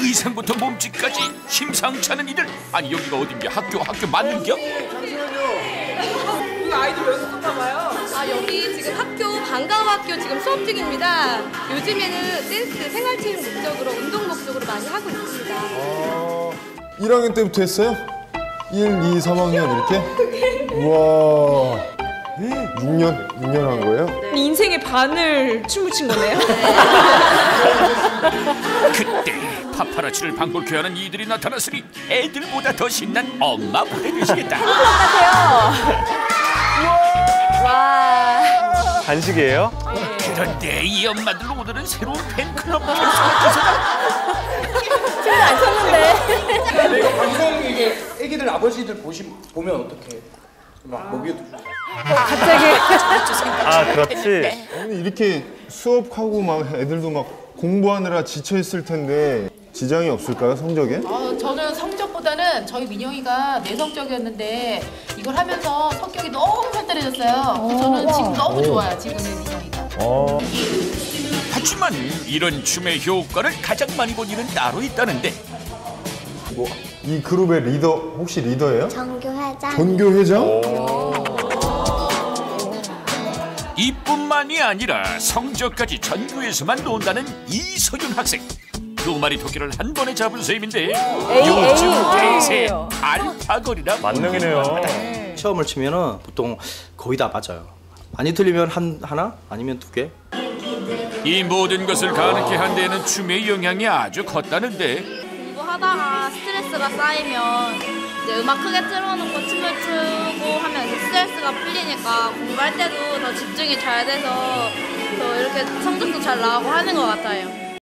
의상부터 몸짓까지 심상치 않은 이들. 아니 여기가 어딘겨? 학교 맞는겨? 이 아이들 연습인가 봐요. 아, 여기 지금 학교 방과후학교 지금 수업 중입니다. 요즘에는 댄스 생활체육 목적으로 운동 목적으로 많이 하고 있습니다. 1학년 때부터 했어요? 1, 2, 3학년 이렇게? 우와. 6년 한 거예요? 인생의 반을 춤을 춘 거네요. 그때 파파라치를 방불케 하는 이들이 나타났으니 애들보다 더 신난 엄마 부대 되시겠다. 와. 간식이에요? 그런데 이 엄마들 오늘은 새로운 팬클럽 결성을 기사다. 춤을 안 췄는데. 이거 방송 이게 애기들 아버지들 보면 어떻게 막 먹여두고 갑자기. 아, 그렇지. 아니, 이렇게 수업하고 막 애들도 막 공부하느라 지쳐있을 텐데 지장이 없을까요, 성적에? 저는 성적보다는 저희 민영이가 내성적이었는데 이걸 하면서 성격이 너무 발달해졌어요. 저는 지금 너무 좋아요, 지금의 민영이가. 하지만 이런 춤의 효과를 가장 많이 본 이는 따로 있다는데. 뭐, 이 그룹의 리더, 혹시 리더예요? 전교회장. 전교회장? 이뿐만이 아니라 성적까지 전교에서만 논다는 이서윤 학생. 두 마리 토끼를 한 번에 잡은 셈인데 요즘 대세 알파걸이라 만능이네요. 시험을 치면은 보통 거의 다 맞아요. 많이 틀리면 하나 아니면 2개. 이 모든 것을 가능케 한 데에는 춤의 영향이 아주 컸다는데. 공부하다가 스트레스가 쌓이면 이제 음악 크게 틀어놓고 춤을 추고 하면 이제 스트레스가 풀리니까 공부할 때도 더 집중이 잘 돼서 더 이렇게 성적도 잘 나오고 하는 것 같아요.